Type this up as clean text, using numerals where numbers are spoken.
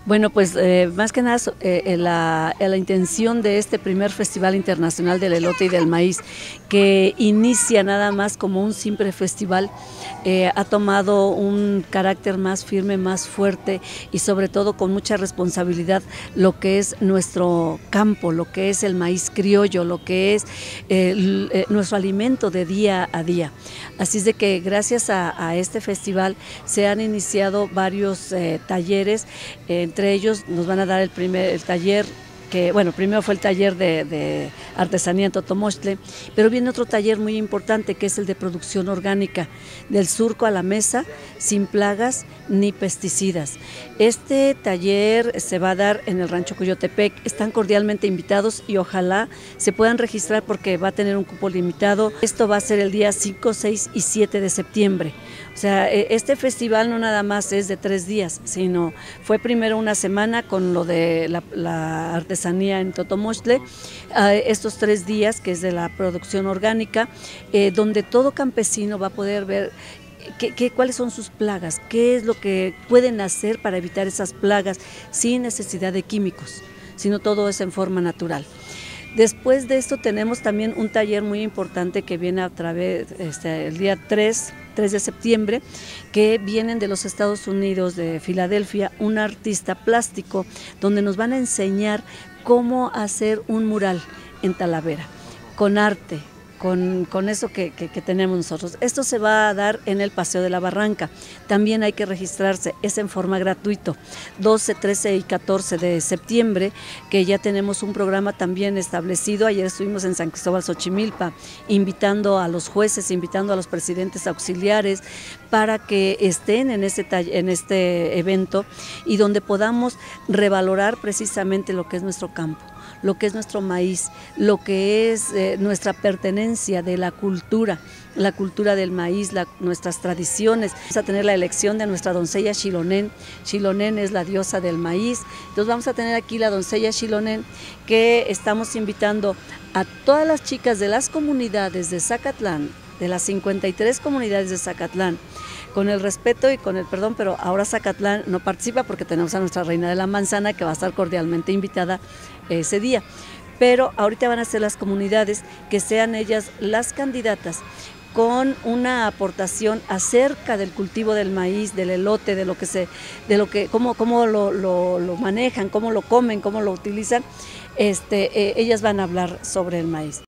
Bueno, pues más que nada la intención de este primer Festival Internacional del Elote y del Maíz, que inicia nada más como un simple festival, ha tomado un carácter más firme, más fuerte y sobre todo con mucha responsabilidad lo que es nuestro campo, lo que es el maíz criollo, lo que es nuestro alimento de día a día. Así es de que gracias a este festival se han iniciado varios talleres. Entre ellos nos van a dar el taller que, bueno, primero fue el taller de artesanía en Totomoxtle, pero viene otro taller muy importante que es el de producción orgánica, del surco a la mesa, sin plagas ni pesticidas. Este taller se va a dar en el Rancho Coyotepec, están cordialmente invitados y ojalá se puedan registrar porque va a tener un cupo limitado. Esto va a ser el día 5, 6 y 7 de septiembre. O sea, este festival no nada más es de 3 días, sino fue primero una semana con lo de la artesanía en Totomoxtle, estos 3 días que es de la producción orgánica, donde todo campesino va a poder ver cuáles son sus plagas, qué es lo que pueden hacer para evitar esas plagas sin necesidad de químicos, sino todo es en forma natural. Después de esto tenemos también un taller muy importante que viene a través, el día 3 de septiembre, que vienen de los Estados Unidos, de Filadelfia, un artista plástico, donde nos van a enseñar cómo hacer un mural en Talavera, con arte, con eso que tenemos nosotros. Esto se va a dar en el Paseo de la Barranca, también hay que registrarse, es en forma gratuito, 12, 13 y 14 de septiembre, que ya tenemos un programa también establecido. Ayer estuvimos en San Cristóbal, Xochimilpa, invitando a los jueces, invitando a los presidentes auxiliares, para que estén en este evento y donde podamos revalorar precisamente lo que es nuestro campo, lo que es nuestro maíz, lo que es nuestra pertenencia de la cultura del maíz, nuestras tradiciones. Vamos a tener la elección de nuestra doncella Xilonen. Xilonen es la diosa del maíz. Entonces vamos a tener aquí la doncella Xilonen, que estamos invitando a todas las chicas de las comunidades de Zacatlán, de las 53 comunidades de Zacatlán, con el respeto y con el perdón, pero ahora Zacatlán no participa porque tenemos a nuestra reina de la manzana que va a estar cordialmente invitada ese día. Pero ahorita van a ser las comunidades que sean ellas las candidatas con una aportación acerca del cultivo del maíz, del elote, cómo lo manejan, cómo lo comen, cómo lo utilizan. Ellas van a hablar sobre el maíz.